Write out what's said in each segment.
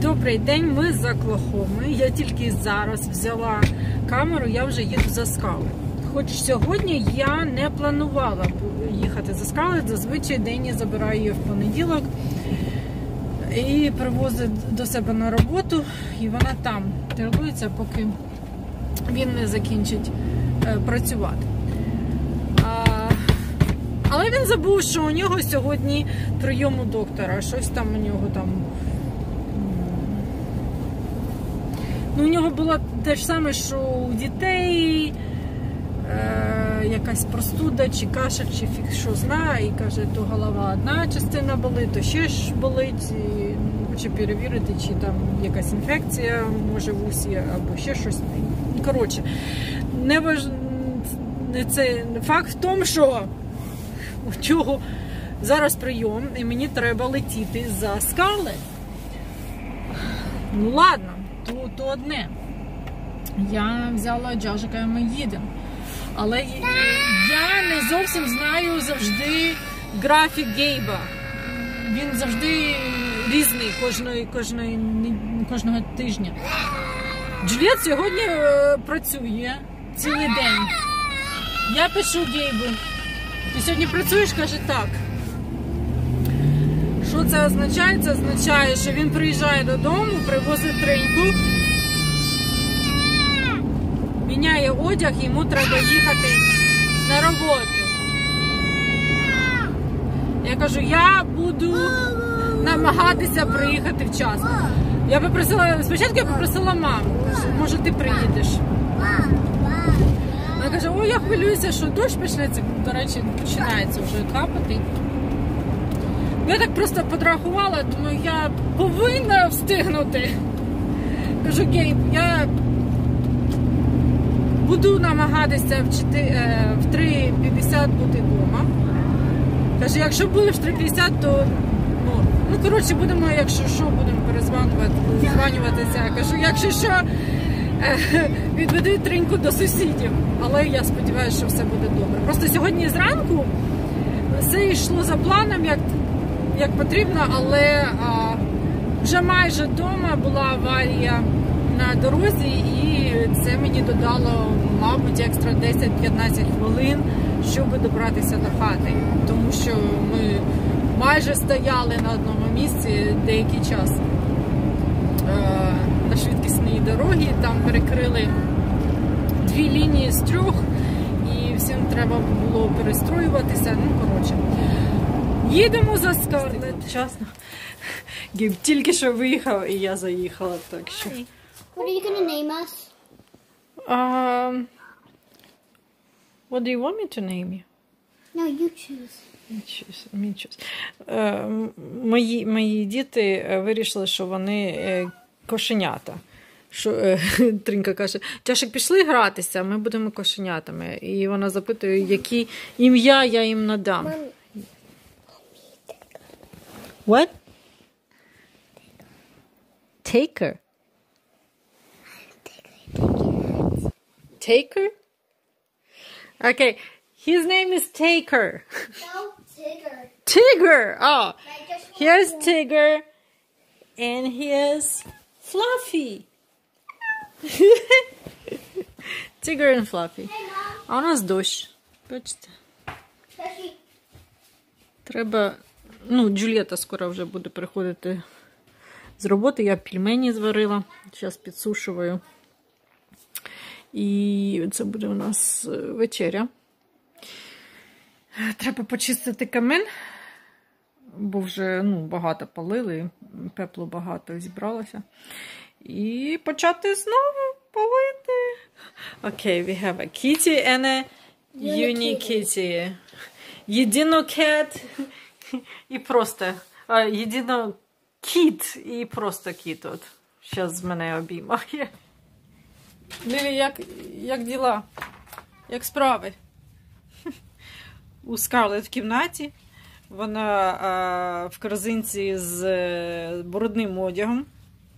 Добрий день, ми з Оклахоми. Я тільки зараз взяла камеру, я вже їду за скали. Хоч сьогодні я не планувала їхати за скали, зазвичай Дені забираю її в понеділок і привозить до себе на роботу, і вона там тренується, поки він не закінчить працювати. Але він забув, що у нього сьогодні прийом у доктора, щось там у нього там. Ну, у нього було те ж саме, що у дітей, якась простуда, чи кашель, чи фіг що знає, і каже, то голова одна частина болить, то ще ж болить, і хоче перевірити, чи там якась інфекція, може в усі, або ще щось. Коротше, це факт в тому, що у чого зараз прийом, і мені треба летіти за скали. Ну ладно, то одне. Я взяла Джажика і ми їдемо. Але я не зовсім знаю завжди графік Гейба. Він завжди різний кожного тижня. Джуліет сьогодні працює цілий день. Я пишу Гейбу: ти сьогодні працюєш? Каже, так. Що це означає? Це означає, що він приїжджає додому, привозить треньку, міняє одяг, йому треба їхати на роботу. Я кажу, я буду намагатися приїхати вчасно. Спочатку я попросила маму, кажу, може ти приїдеш. Вона каже, ой, я хвилююся, що дощ почнеться. До речі, починається вже капати. Я так просто подрахувала, думаю, я повинна встигнути. Кажу, Гейб, я буду намагатися в 3:50 бути вдома. Каже, якщо були в 3:50, то коротше, будемо, якщо що, будемо перезванюватися. Кажу, якщо що, відведи триньку до сусідів. Але я сподіваюся, що все буде добре. Просто сьогодні зранку все йшло за планом, як потрібно, але вже майже вдома була аварія на дорозі, і це мені додало, мабуть, екстра 10-15 хвилин, щоб добратися до хати. Тому що ми майже стояли на одному місці деякий час на швидкісній дорогі, там перекрили 2 лінії з 3, і всім треба було перестроюватися, коротше. Їдемо за Скарлетт. Чесно. Гейб тільки що виїхав, і я заїхала, так що. What are you going to name us? What do you want me to name you? No, you choose. Me choose. Мої діти вирішили, що вони кошенята. Тринка каже, Тяшик, пішли гратися, ми будемо кошенятами. І вона запитує, які ім'я я їм надам. What? Taker. Taker? Okay, his name is Taker. No, Tigger. Tigger! Oh, here's Tigger. And here's Fluffy. Tigger and Fluffy. А у нас дощ. Бачите? Треба... Джульєта скоро вже буде приходити з роботи. Я пельмені зварила. Зараз підсушую. І це буде у нас вечеря. Треба почистити камин, бо вже багато палили, пеплу багато зібралося. І почати знову палити. Окей, we have a kitty and a unikitty. Єдинокет і просто єдинокіт і просто кіт. От. Зараз мене обіймає. Лілі, як діла? Як справи? У Скарлетт в кімнаті. Вона в корзинці з брудним одягом.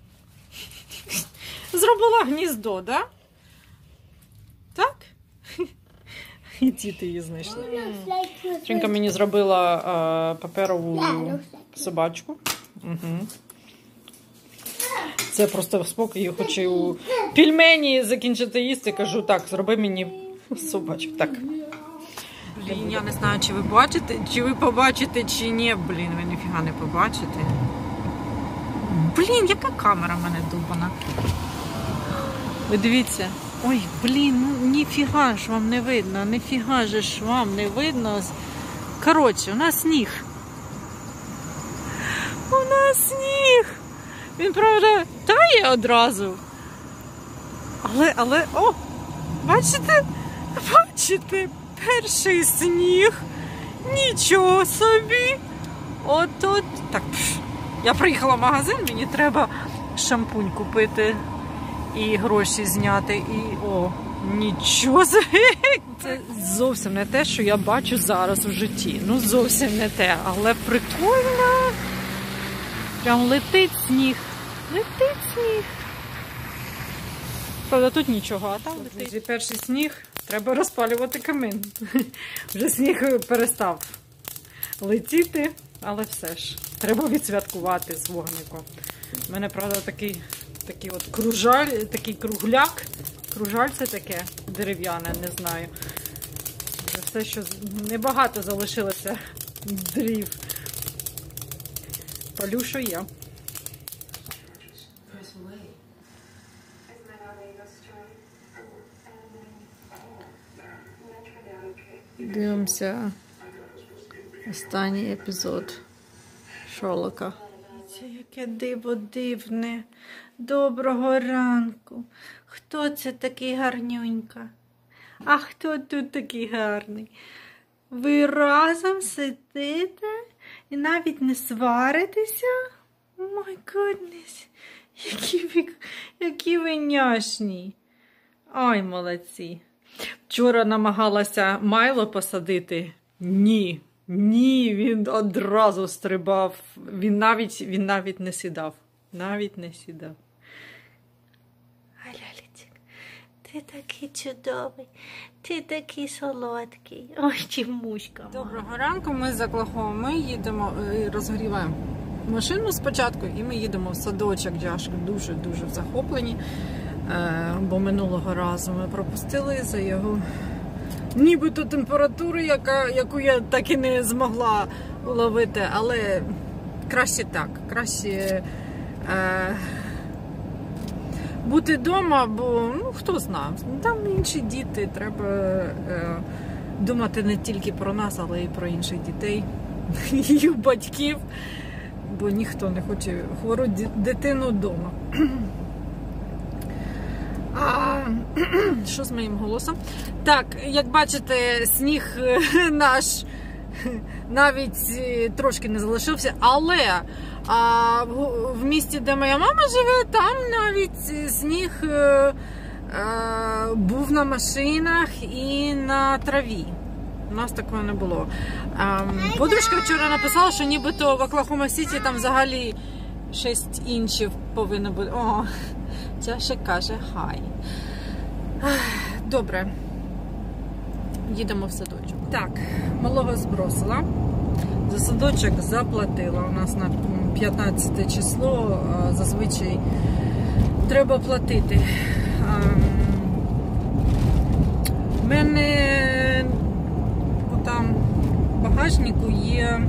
Зробила гніздо, да? Так? І діти її знайшли. Тринка мені зробила паперову собачку. Угу. Це просто в спокій, хочу пельмені закінчити їсти, кажу, так, зроби мені собачок, так. Блін, я не знаю, чи ви бачите, чи ви побачите, чи ні. Блін, ви ніфіга не побачите. Блін, яка камера в мене довбана. Ви дивіться. Ой, блін, ну ніфіга ж вам не видно, ніфіга ж вам не видно. Коротше, у нас сніг. У нас сніг. Він, правда, тає одразу. Але, о, бачите? Бачите? Перший сніг. Нічого собі. От. Так, я приїхала в магазин, мені треба шампунь купити і гроші зняти. І, о, нічого собі. Це зовсім не те, що я бачу зараз в житті. Ну, зовсім не те, але прикольно. Прям летить сніг. Летить сніг. Правда, тут нічого, а там летить. Перший сніг. Треба розпалювати камин. Вже сніг перестав летіти, але все ж. Треба відсвяткувати з вогником. У мене, правда, такий от кружаль, такий кругляк. Кружаль це таке дерев'яне, не знаю. Вже все, що небагато залишилося дрів. Палю, що є. Дивимося останній епізод Шерлока. Яке диво дивне. Доброго ранку. Хто це такий гарнюнька? А хто тут такий гарний? Ви разом сидите і навіть не сваритеся? Май гуднес, які ви няшні. Ай, молодці. Вчора намагалася Майло посадити. Ні, він одразу стрибав. Він навіть не сідав. Навіть не сідав. Лялечик, ти такий чудовий, ти такий солодкий. Ой, чимуська. Доброго ранку, ми з Оклахоми. Ми їдемо, розгріваємо машину спочатку, і ми їдемо в садочок. Джашки дуже-дуже в захопленні. Бо минулого разу ми пропустили за його нібито температуру, яку я так і не змогла уловити, але краще так, краще бути вдома, бо, ну, хто знає, там інші діти, треба думати не тільки про нас, але і про інших дітей, і батьків, бо ніхто не хоче хвору дитину вдома. Що з моїм голосом? Так, як бачите, сніг наш навіть трошки не залишився, але в місті, де моя мама живе, там навіть сніг був на машинах і на траві. У нас такого не було. Подружка вчора написала, що нібито в Оклахома-Сіті там взагалі 6 інчів повинно бути. О, Джаша каже хай. Добре. Їдемо в садочок. Так, малого збросила. За садочок заплатила. У нас на 15 число зазвичай треба платити. У мене там в багажнику є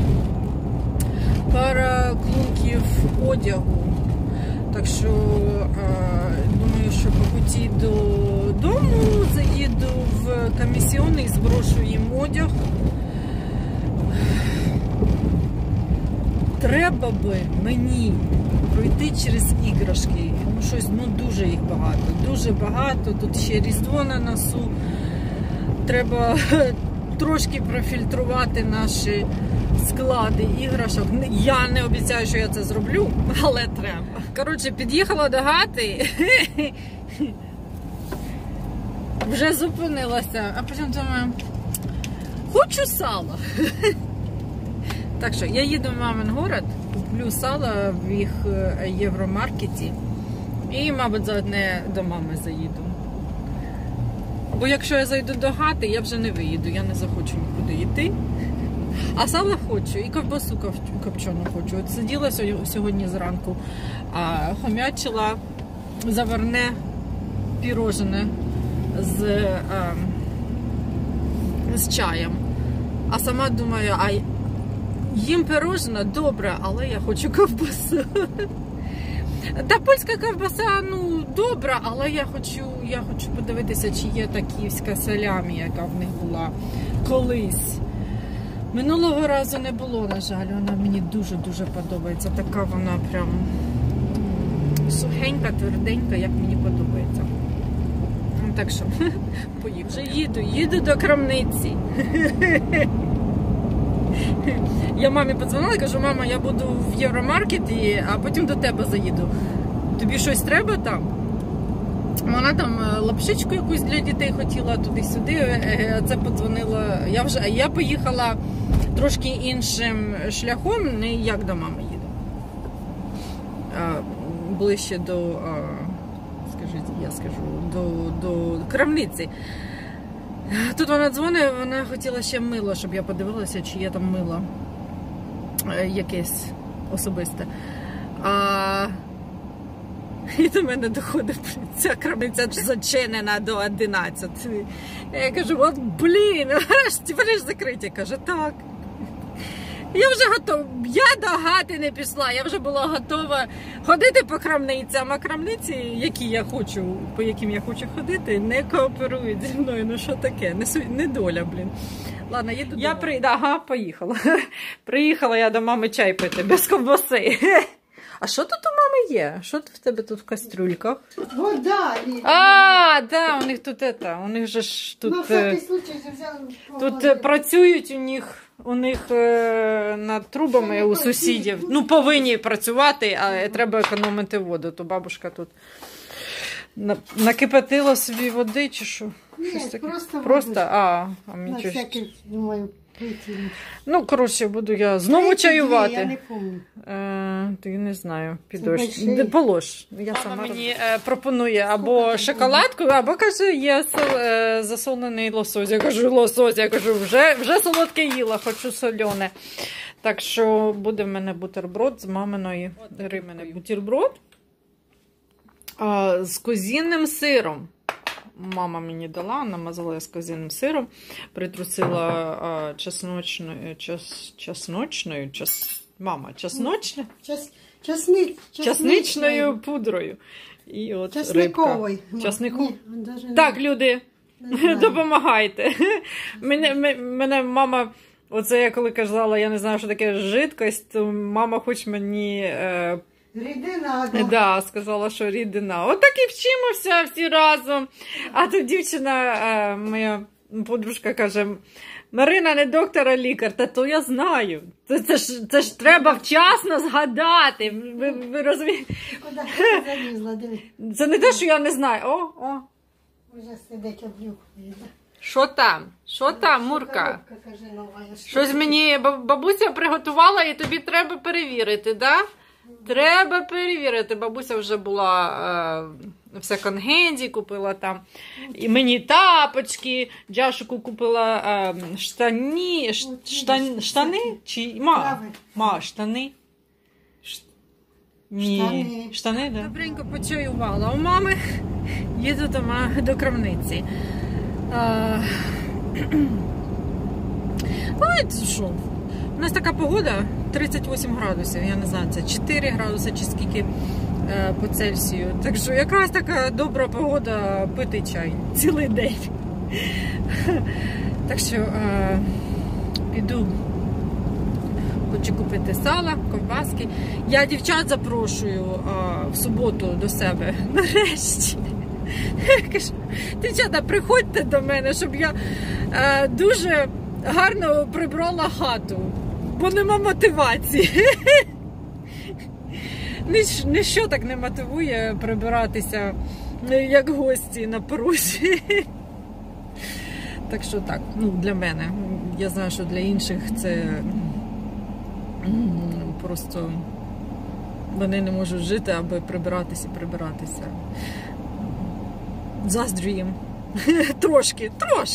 пара клунків одягу. Так що, думаю, що по путі додому заїду в комісіонний, зброшу їм одяг. Треба би мені пройти через іграшки. Ну, щось, дуже їх багато. Дуже багато. Тут ще Різдво на носу. Треба трошки профільтрувати наші склади іграшок. Я не обіцяю, що я це зроблю, але треба. Коротше, під'їхала до хати, вже зупинилася, а потім думаю, хочу сало. Так що, я їду в мамин город, куплю сало в їх євромаркеті і, мабуть, заодно до мами заїду. Бо якщо я зайду до хати, я вже не виїду, я не захочу нікуди йти. А сало хочу, і ковбасу копчену хочу. От сиділа сьогодні зранку, а хомячила заварне пірожене з чаєм. А сама думаю, а їм пирожне добре, але я хочу ковбасу. Та польська ковбаса, ну, добра, але я хочу подивитися, чи є та київська салямі, яка в них була колись. Минулого разу не було, на жаль, вона мені дуже-дуже подобається. Така вона прям сухенька, тверденька, як мені подобається. Так що, вже їду до крамниці. Я мамі подзвонила, кажу, мама, я буду в Євромаркеті, а потім до тебе заїду. Тобі щось треба там? Вона там лапшичку якусь для дітей хотіла туди-сюди, це подзвонила. Я поїхала трошки іншим шляхом, не як до мами їду. Ближче до, до крамниці. Тут вона дзвонить, вона хотіла ще мило, щоб я подивилася, чи є там мило якесь особисте. І до мене доходить, ця крамниця зачинена до 11. Я кажу, от блін, вони ж закриті. Каже, так. Я вже готова, я до хати не пішла, я вже була готова ходити по крамницям, а крамниці, по яким я хочу ходити, не кооперують зі мною. Ну що таке, не доля, блін. Ладно, їду додому. Поїхала. Приїхала я до мами чай пити, без ковбаси. А що тут у мами є? Що в тебе тут в кастрюльках? Вода. Да, у них тут у них же ж тут... Ну, всякий случай взяли. Тут працюють у них над трубами у сусідів. Ну, повинні працювати, а треба економити воду. То бабушка тут накипятила собі води чи що? Ні, просто воду. А на всякий, думаю, пити. Ну, коротше, буду я знову чаювати. Я не пам'ятаю. Ти не знаю, підеш. Полож. Я сама мені пропонує або шоколадку, або каже, є засолений лосось. Я кажу, лосось, вже солодке їла, хочу солене. Так що буде в мене бутерброд з маминої риби. Бутерброд з козінним сиром. Мама мені дала, намазала з козіним сиром, притрусила часничною пудрою. І от рибка. Так, люди, допомагайте. Мене мама, оце я коли казала, я не знаю, що таке жидкость, то мама хоч мені... Рідина. Да, сказала, що рідина. От так і вчимося всі разом. А тут дівчина, моя подружка каже, Марина не доктор, а лікар. Та то я знаю. Це ж треба вчасно згадати. Ви розумієте? Куди ти залізла, диви. Це не те, що я не знаю. О. Вже сидить облюкує. Що там, Мурка? Щось мені бабуся приготувала і тобі треба перевірити, да? Треба перевірити. Бабуся вже була в секонд-хенді, купила там і мені тапочки, Джашику купила штани? Чи штани? Ні, штани, да? Добренько почаювала у мами, їду до крамниці. Знаєте що? У нас така погода, 38 градусів, я не знаю, це 4 градуси чи скільки по Цельсію. Так що якраз така добра погода пити чай цілий день. Так що піду, хочу купити сала, ковбаски. Я дівчат запрошую в суботу до себе, нарешті. Кажу, дівчата, приходьте до мене, щоб я дуже гарно прибрала хату. Бо нема мотивації. Ніщо так не мотивує прибиратися, як гості на порозі. Так що так, ну для мене. Я знаю, що для інших це просто вони не можуть жити, аби прибиратися. Заздрю їм. Трошки.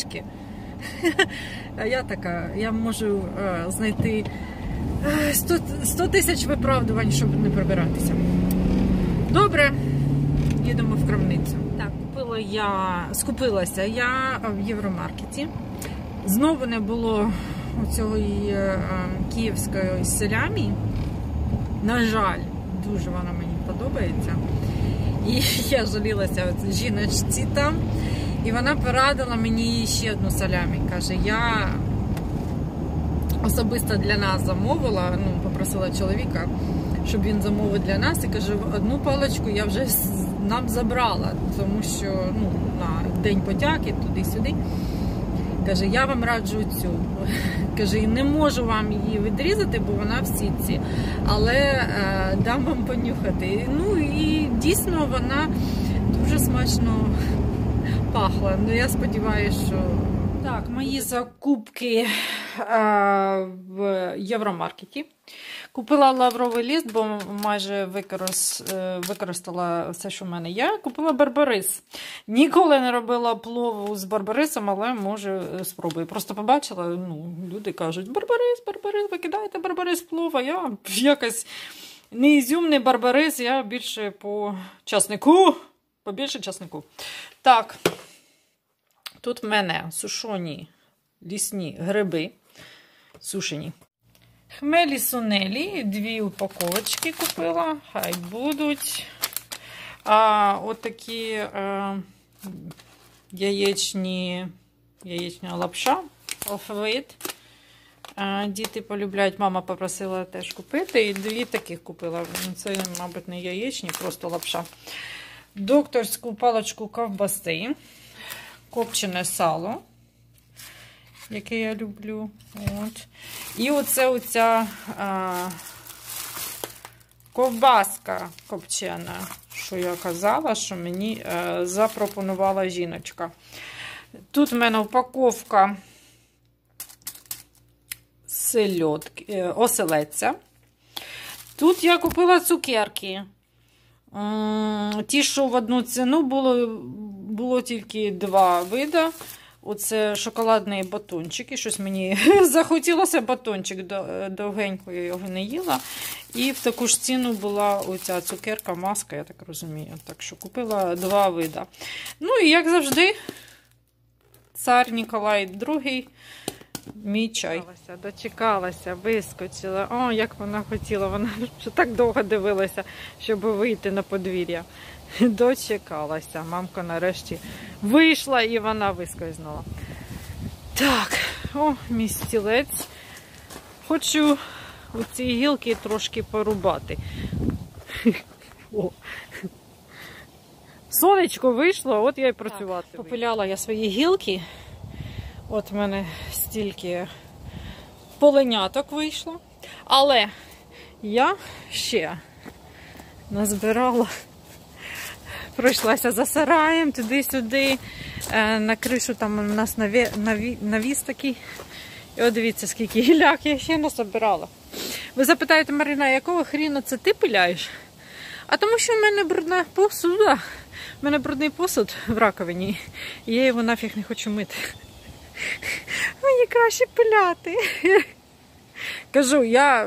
А я така, я можу знайти 100 тисяч виправдувань, щоб не прибиратися. Добре, їдемо в крамницю. Так, скупилася я в Євромаркеті. Знову не було цієї київської салямі. На жаль, дуже вона мені подобається. І я жалілася жіночці там. І вона порадила мені ще одну салямі. Каже, я особисто для нас замовила, попросила чоловіка, щоб він замовив для нас. І каже, одну паличку я вже нам забрала, тому що на День подяки, туди-сюди. Каже, я вам раджу цю. Каже, і не можу вам її відрізати, бо вона в сітці. Але дам вам понюхати. І дійсно вона дуже смачно пахла. Я сподіваюся, що... Так, мої закупки в Євромаркеті. Купила лавровий лист, бо майже використала все, що в мене є. Купила барбарис. Ніколи не робила плову з барбарисом, але може спробую. Просто побачила, люди кажуть, барбарис, викидайте барбарис в плов, а я якось не ізюмний барбарис, я більше по часнику, побільше часнику. Так, тут в мене сушені лісні гриби, сушені. Хмелі сунелі, 2 упаковочки купила, хай будуть. Отакі яєчня лапша, Off-White. Діти полюбляють, мама попросила теж купити. І 2 таких купила. Це, мабуть, не яєчні, просто лапша. Докторську паличку ковбаси, копчене сало, яке я люблю. От. І оця ковбаска копчена, що я казала, що мені запропонувала жіночка. Тут в мене упаковка оселедця. Тут я купила цукерки. Ті, що в одну ціну, було тільки 2 види. Оце шоколадний батончик. І щось мені захотілося батончик. Довгенько я його не їла. І в таку ж ціну була оця цукерка, маска, я так розумію. Так що купила 2 види. І як завжди, цар Ніколай II, мій чай. Дочекалася, вискочила. О, як вона хотіла. Вона так довго дивилася, щоб вийти на подвір'я. Дочекалася. Мамка нарешті вийшла і вона вискользнула. Так, мій стілець. Хочу оці гілки трошки порубати. Сонечко вийшло, от я й працювати. Попиляла я свої гілки. От в мене стільки поленяток вийшло. Але я ще назбирала. Пройшлася за сараєм, туди-сюди, на кришу там у нас навіс такий. І от дивіться, скільки гіляк я ще насобирала. Ви запитаєте, Марина, якого хріна це ти пиляєш? А тому що в мене брудна посуда. В мене брудний посуд в раковині, і я його нафіг не хочу мити. Мені краще пиляти. Кажу, я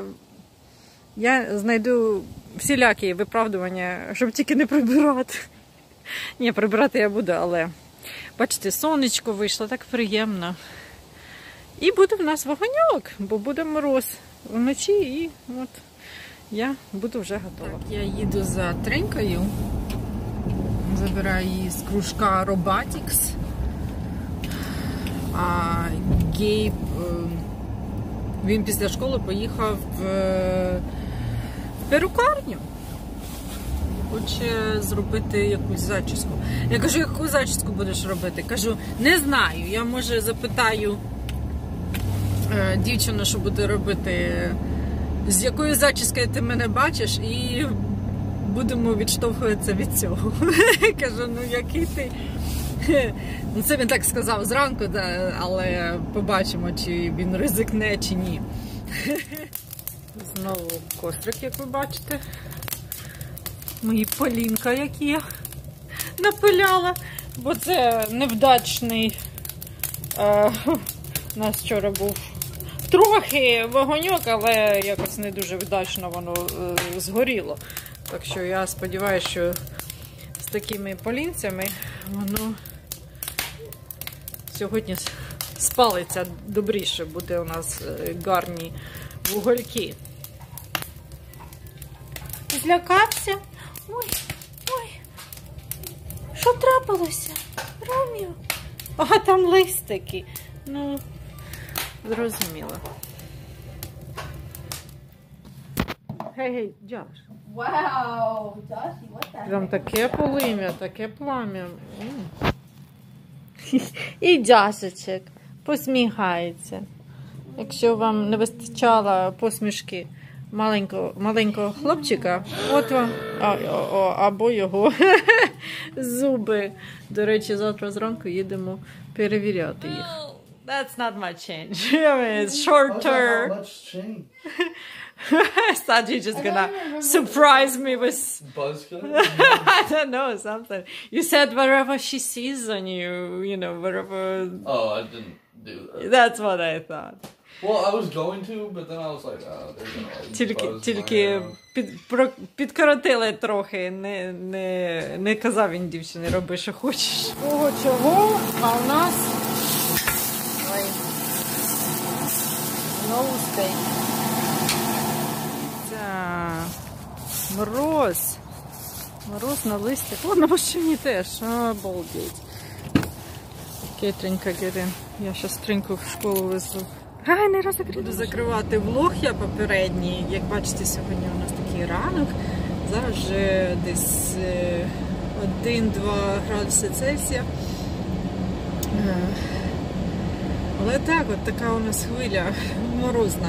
знайду всілякі виправдування, щоб тільки не прибирати. Ні, прибирати я буду, але бачите, сонечко вийшло, так приємно. І буде в нас вогоньок, бо буде мороз вночі, і от я буду вже готова. Так, я їду за Тренькою, забираю її з кружка Robotics. А Гейб, він після школи поїхав в перукарню. Хоче зробити якусь зачіску. Я кажу, яку зачіску будеш робити? Кажу, не знаю. Я, може, запитаю дівчину, що буде робити, з якою зачіскою ти мене бачиш, і будемо відштовхуватися від цього. Кажу, який ти... Це він так сказав зранку, але побачимо, чи він ризикне, чи ні. Знову кострик, як ви бачите. Мої полінка, які я напиляла. Бо це невдачний. У нас вчора був трохи вогоньок, але якось не дуже вдачно воно згоріло. Так що я сподіваюся, що з такими полінцями воно сьогодні спалиться добріше, буде у нас гарні вугольки. Злякався? Ой, ой. Що трапилося? Роміо? А, там листики. Ну, зрозуміло. Гей, Джош. Вау, Джоші, what the Прям таке полум'я, таке плам'я. І Джошечек посміхається. Якщо вам не вистачало посмішки маленького хлопчика, от вам, або його зуби. До речі, завтра зранку їдемо перевіряти їх. That's not much change. I mean, it's shorter. How much change? I thought you were just gonna surprise me with, Buzz cut? I don't know, something. You said whatever she sees on you, you know, whatever. Oh, I didn't do that. That's what I thought. Well, I was going to, but then I was like, oh, they're gonna like, buzz Тільки my, підкоротили трохи, не казав він дівчині, роби, що хочеш. Чого, а у нас знову стейк. Так, мороз на листях, о, на машині теж, обалдеть. Кетренька, Герин, я зараз Триньку в школу везу. Не роззакрити. Буду закривати влог я попередній. Як бачите, сьогодні у нас такий ранок. Зараз вже десь 1-2 градуси Цельсія. Але так, от така у нас хвиля морозна.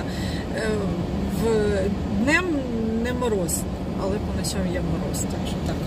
Днем не мороз, але по ночам є мороз, так що так.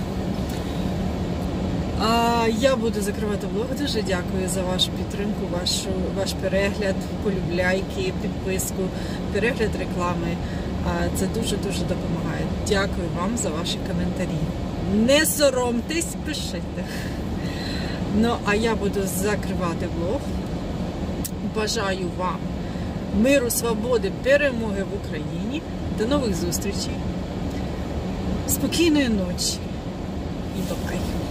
Я буду закривати влог. Дуже дякую за вашу підтримку, ваш перегляд, полюбляйки, підписку, перегляд реклами. Це дуже-дуже допомагає. Дякую вам за ваші коментарі. Не соромтесь, пишіть. Ну, а я буду закривати влог. Бажаю вам миру, свободи, перемоги в Україні. До нових зустрічей. Спокійної ночі. І бай.